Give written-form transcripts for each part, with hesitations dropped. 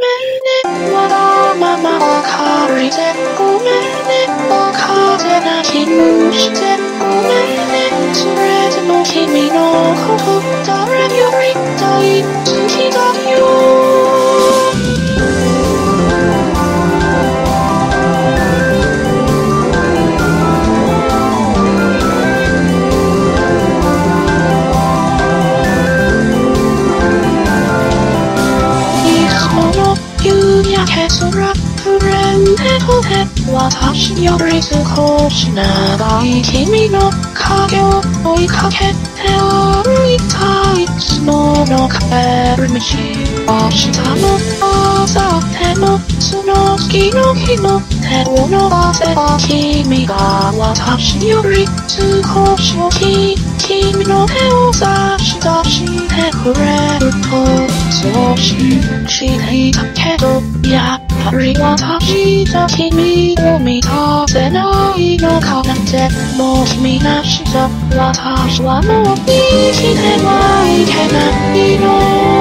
ねわがままばかりでごめんねバカで泣き虫してごめんねそれでも君のこと誰より大好きだよ夕焼け空ふれんでとて私より少し長い君の影を追いかけて歩いたいつもの帰る道明日の朝でもその次の日も手を伸ばせば君が私より少し大きい君の手を差し出してくれるとそう信じていたけどやっぱり私じゃ君を満たせないのかなんてもう君なしじゃ私はもう生きてはいけないの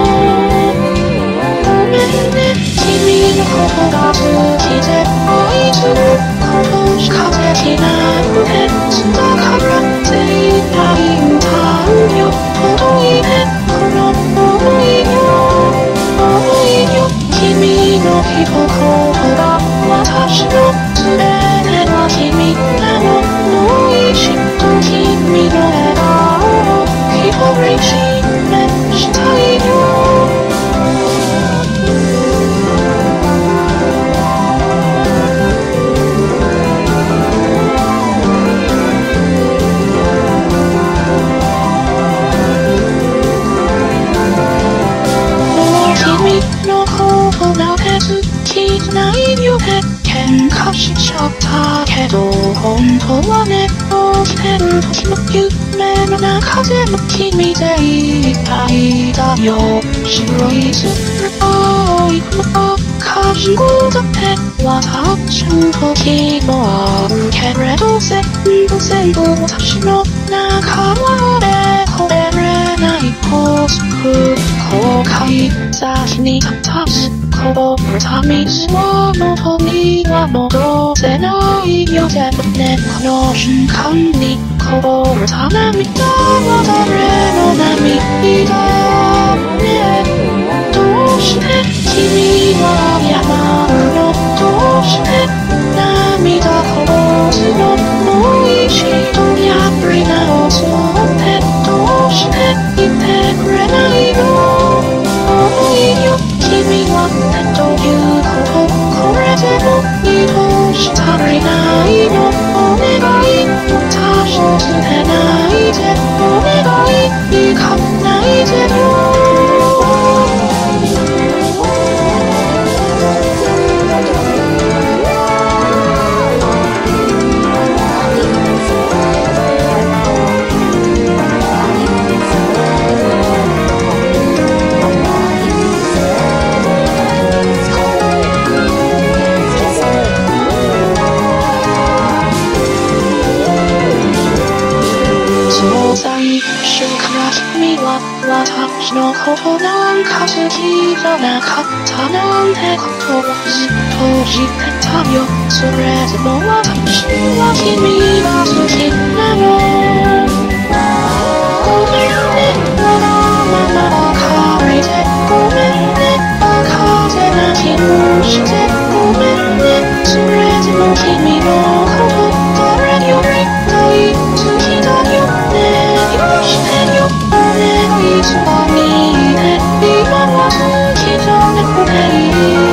ごめんね君のことが好きで愛することしかできなくてだから絶対歌うよ届いてこの想いよ君の一言が私の全ては君なのもう一度君の笑顔を一人占めしたいよないよね喧嘩しちゃったけど本当はね起きてる時の夢の中でも君でいっぱいだよ白い空青い雲風だって私の時もあるけれど全部私の中はこれれない高速後悔先に立たずこぼれた水を元には戻せないよでもねこの瞬間にこぼれた涙は誰の涙ねどうして君は謝るのどうして涙こぼすのもう一度やり直そうってどうして言ってくれないの重いよ君はということこれでもどうしたりないのお願い私を捨てないでお願い行かないでよ最初から君は私のことなんか好きじゃなかったなんてことをずっと知ってたよそれでも私は君が好きなのごめんねわがままばかりでごめんねバカで泣き虫でごめんねそれでも君のこと誰より大好きだよね許してよお願いそばにいて今は好きじゃなくていい